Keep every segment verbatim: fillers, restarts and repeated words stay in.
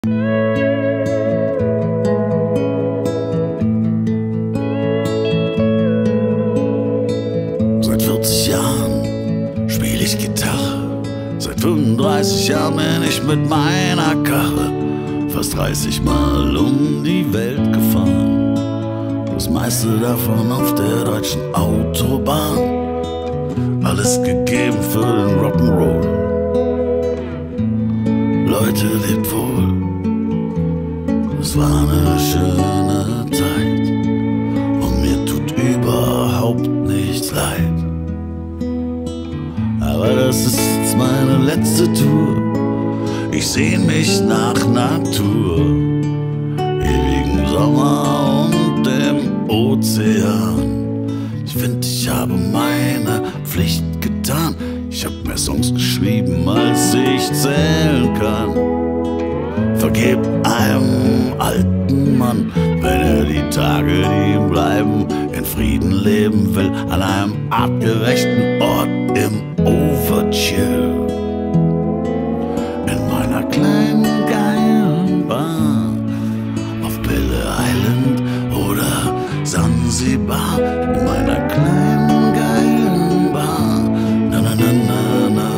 Seit vierzig Jahren spiel ich Gitarre, seit fünfunddreißig Jahren bin ich mit meiner Karre fast dreißig Mal um die Welt gefahren. Das meiste davon auf der deutschen Autobahn. Alles gegeben für den Rock'n'Roll. Leute, lebt wohl, es war eine schöne Zeit und mir tut überhaupt nichts leid. Aber das ist jetzt meine letzte Tour, ich sehn mich nach Natur, ewigen Sommer und dem Ozean. Ich find, ich habe meine Pflicht getan. Ich hab mehr Songs geschrieben, als ich zählen kann. Vergeb einem alten Mann, wenn er die Tage, die ihm bleiben, in Frieden leben will, an einem artgerechten Ort im Overchill. In meiner kleinen geilen Bar auf Belle Island oder Sansibar. In meiner kleinen geilen Bar, na na na na na.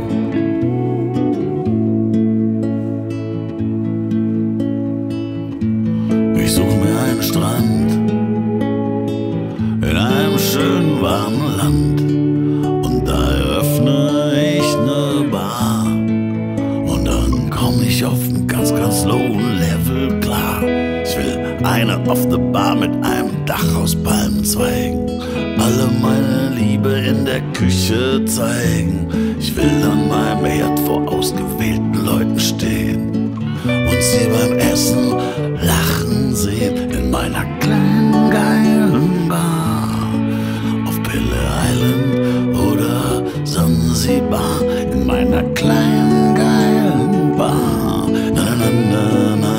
Ich such mir einen Strand in einem schönen warmen Land und da eröffne ich ne Bar und dann komm ich auf einen ganz, ganz lowen Level klar. Ich will eine auf der Bar mit einem Dach aus Palmenzweigen, alle meine Liebe in der Küche zeigen. Ich will an meinem Herd vor ausgewählten Leuten stehen und sie beim Essen lachen sehen. In meiner kleinen geilen Bar auf Belle Island oder Sansibar. In meiner kleinen geilen Bar, na na na na na.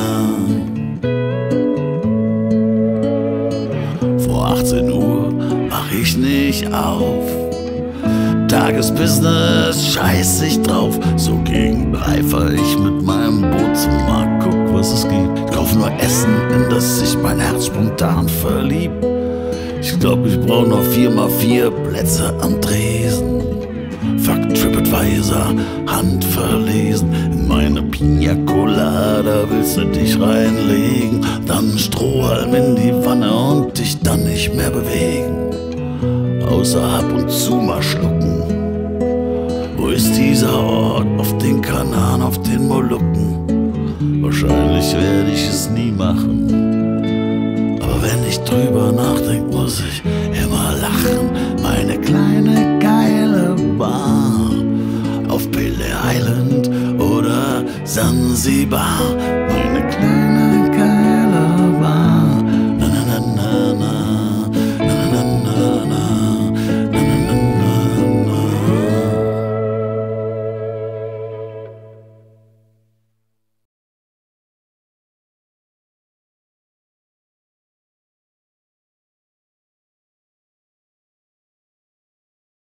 achtzehn Uhr mach ich nicht auf. Tagesbusiness scheiß ich drauf. So gegen drei fahr ich mit meinem Boot zum Markt, guck was es gibt. Ich kauf nur Essen, in das sich mein Herz spontan verliebt. Ich glaub, ich brauch noch vier mal vier Plätze am Tresen. Fuck TripAdvisor, Hand verlesen. In meine Pina Colada willst du dich reinlegen, dann Strohhalm in die Wanne und dich dann nicht mehr bewegen, außer ab und zu mal schlucken. Wo ist dieser Ort auf den Kanaren, auf den Molukken? Wahrscheinlich werde ich es nie machen, aber wenn ich drüber nachdenk, muss ich immer lachen. Meine kleine geile Bar auf Belle Island oder Sansibar.